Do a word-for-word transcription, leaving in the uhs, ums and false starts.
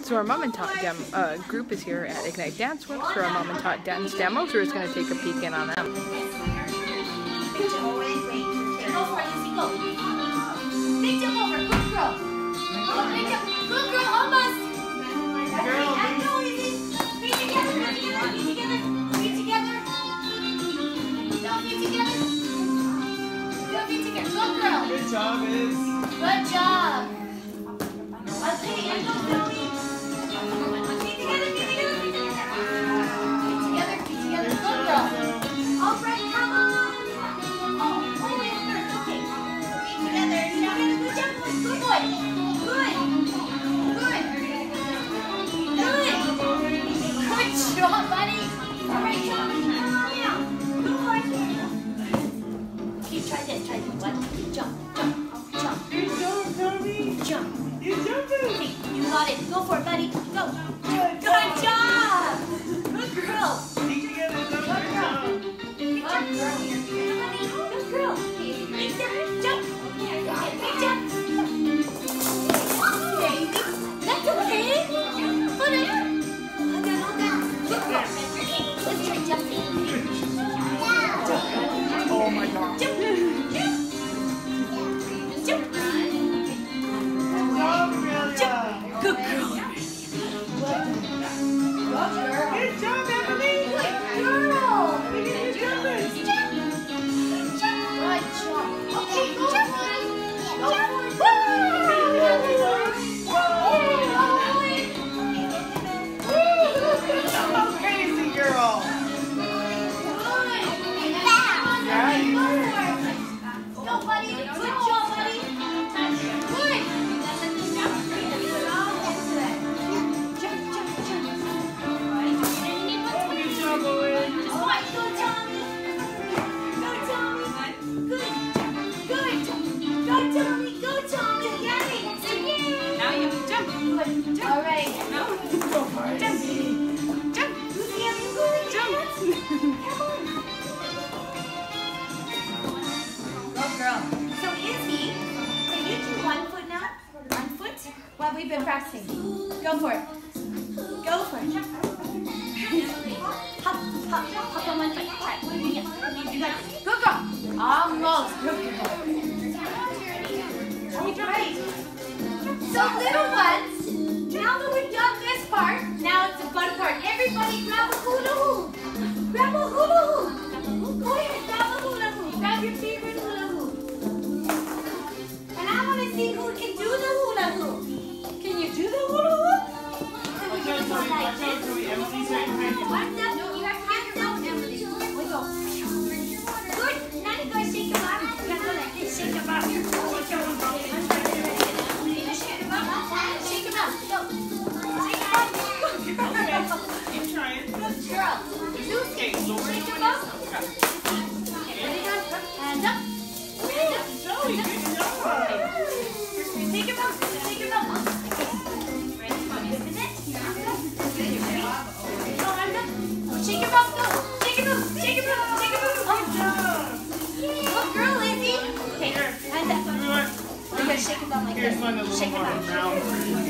So our Mom and Tot dem uh, group is here at Ignite Dance Works for our Mom and Tot dance demos. We're just going to take a peek in on them. Go for it, Lucy, go. Big jump over, good girl. Go, big jump, good girl, almost. Girl, I know it is. Feet together, feet together, feet together, feet together. No, feet together. No, feet together, good girl. Good job, Iz. Good job. Okay, and go, Billy. Feet together, feet together, feet together. Feet together, feet together, good girl. All right, come on. Oh, oh, it's first, okay. Feet together, together, good job, good boy. Good, good. Good. Good job, buddy. All right, John, come on now. Good boy. Okay, try this, try this. One, jump, jump, jump. Good job, Tommy. Jump. You're jumping. Okay, you got it. Go for it, buddy. Go. Good Good job. Good girl. Feet together, Tommy. Good job. Good girl. Buddy, good girl. Big step, jump. Okay, big jump. Okay, that's okay. Hold on. Hold on, hold on. Good girl. Let's try jumping. Oh my God. Jump. Jump. Jump. Jump, Good girl. Good job, Emily. Good girl. Look at you jumping. Jump. Jump. Good job. Okay, jump. Jump. Oh, crazy girl. Go, buddy. Good job, buddy. Good. Jump, jump, jump. Good job, Owen. All right, go, Tommy. Go, Tommy. Good. Good. Go, Tommy. Go, Tommy. Yay. Say yay. Now you jump. Good. All right. No. Go for it. Jump. Jump. Lucy, are you going? Jump. Come on. Go, girl. So, Izzy, can you do one foot now? One foot? Well, we've been practicing. Go for it. Go for it. Hop, hop, hop on one foot. Try it. Yeah. You got it. Good girl. Almost. Good girl. Right. So, little ones, now that we've done this part, now it's the fun part. Everybody grab a hula hoop. Grab a hula hoop. Go ahead, grab a hula hoop. Grab your favorite hula hoop. And I want to see who can do the hula hoop. Can you do the hula hoop? Can we do it like this? Hands up. You have hands up, Emily. We go. Good. Now you guys shake your body. You gotta go like this. Shake your body. Shake your body. Shake your body. Shake your body. Go. Shake your body. Good girl. Keep trying. Good girl. Lucy, shake your body. Hands up. Hands up. Joey, good job. Take your bump. Take your bump. This is it. Go, hands up. Shake your bump. Go. Shake your bump. Shake your bump. Shake your bump. Good job. Good girl, Izzy. Okay, hands up. Everyone, We're gonna shake your bump like here's this. one a little Shake your more bump. round for you.